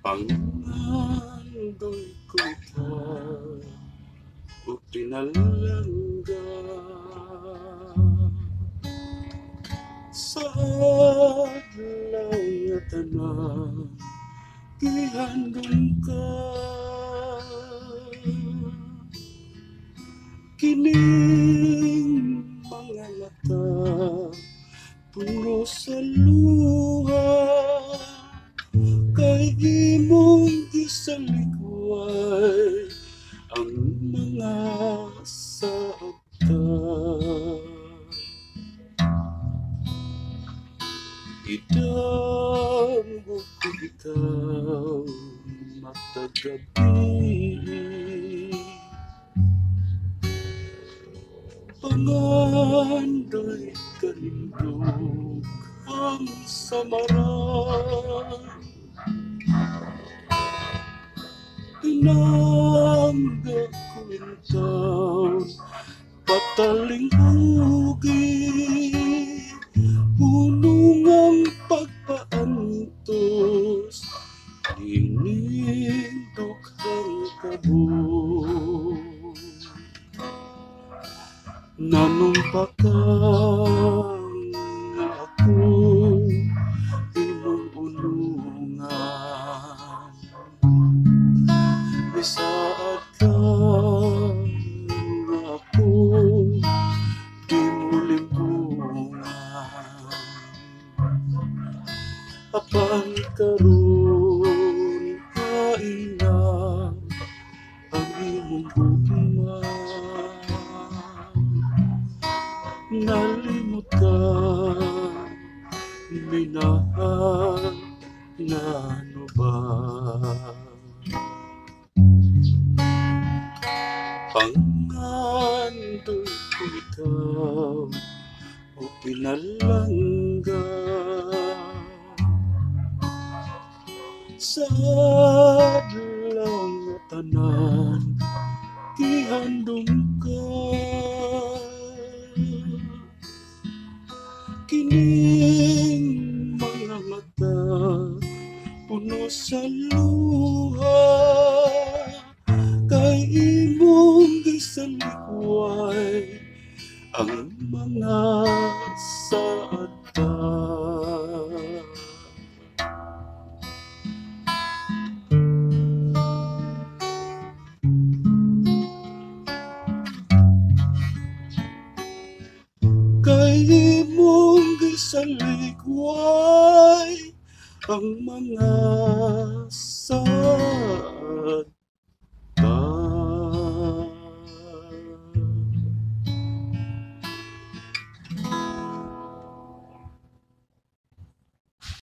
Pangandoy ko ikaw o pinalangga sa adlaw nga tanan gihandom ka kining mga mata puno sa luha kay imong gisalikway ang mga sakta. Idamgo ko ikaw matagabi, pangandoy kalindog ang samaran. Pinangga ko yung taon, pataling ugi, punungang pagpaantos, dinindog ang kabog. Nanumpakan na ako imong ulungan, bisaad ka na ako di mo limbungan. Apan karon kaina ang imong gugma, nalimot ka minahal na ano ba. Pangandoy ko ikaw o pinalangga sa adlaw nga tanan gihandom ka kining mga mata puno sa luha kay imong gisalikway ang mga saada. Kay imong gisalikway ang mga saada.